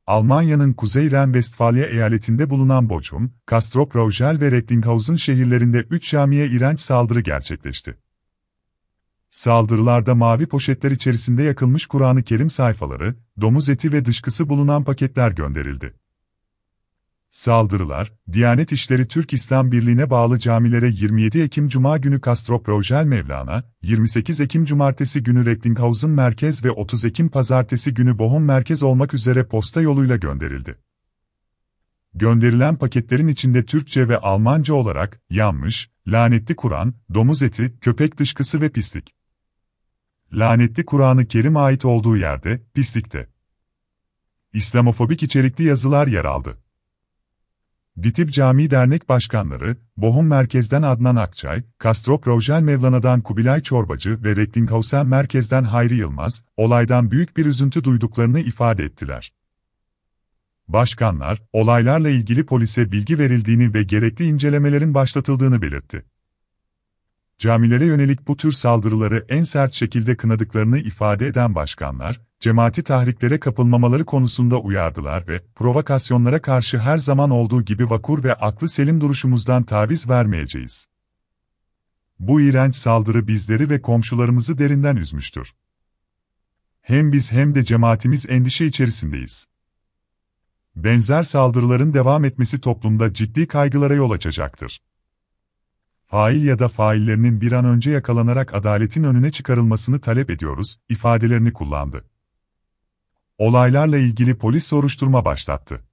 Almanya'nın Kuzey Ren-Vestfalya eyaletinde bulunan Bochum, Castrop-Rauxel ve Recklinghausen şehirlerinde 3 camiye iğrenç saldırı gerçekleşti. Saldırılarda mavi poşetler içerisinde yakılmış Kur'an-ı Kerim sayfaları, domuz eti ve dışkısı bulunan paketler gönderildi. Saldırılar, Diyanet İşleri Türk İslam Birliği'ne bağlı camilere 27 Ekim Cuma günü Castrop-Rauxel Mevlana, 28 Ekim Cumartesi günü Recklinghausen Merkez ve 30 Ekim Pazartesi günü Bochum Merkez olmak üzere posta yoluyla gönderildi. Gönderilen paketlerin içinde Türkçe ve Almanca olarak, yanmış, lanetli Kur'an, domuz eti, köpek dışkısı ve pislik. Lanetli Kur'an-ı Kerim ait olduğu yerde, pislikte İslamofobik içerikli yazılar yer aldı. DİTİB Camii Dernek Başkanları, Bochum Merkez'den Adnan Akçay, Castrop-Rauxel Mevlana'dan Kubilay Çorbacı ve Recklinghausen Merkez'den Hayri Yılmaz, olaydan büyük bir üzüntü duyduklarını ifade ettiler. Başkanlar, olaylarla ilgili polise bilgi verildiğini ve gerekli incelemelerin başlatıldığını belirtti. Camilere yönelik bu tür saldırıları en sert şekilde kınadıklarını ifade eden başkanlar, cemaati tahriklere kapılmamaları konusunda uyardılar ve provokasyonlara karşı her zaman olduğu gibi vakur ve aklı selim duruşumuzdan taviz vermeyeceğiz. Bu iğrenç saldırı bizleri ve komşularımızı derinden üzmüştür. Hem biz hem de cemaatimiz endişe içerisindeyiz. Benzer saldırıların devam etmesi toplumda ciddi kaygılara yol açacaktır. Fail ya da faillerinin bir an önce yakalanarak adaletin önüne çıkarılmasını talep ediyoruz, ifadelerini kullandı. Olaylarla ilgili polis soruşturma başlattı.